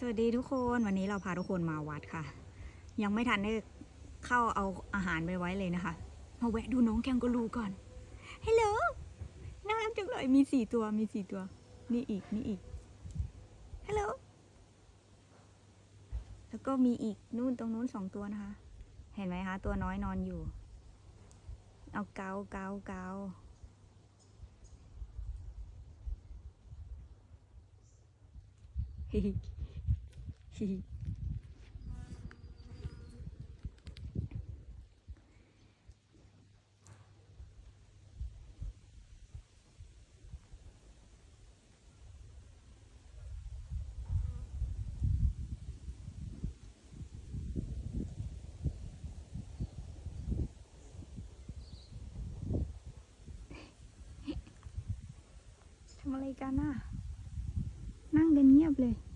วัสดีทุกคนวันนี้เราพาทุกคนมาวัดค่ะยังไม่ทันได้เข้าเอาอาหารไปไว้เลยนะคะมาแวะดูน้องแกงกะรูก่อนฮัลโหลน่ารักจังเลยมี4 ตัวนี่อีกฮัลโหลแล้วก็มีอีกนู่นตรงนู้น2 ตัวนะคะเห็นไหมคะตัวน้อยนอนอยู่เอาเกาฮิฮิทำอะไรกันน่ะนั่งกันเงียบเลย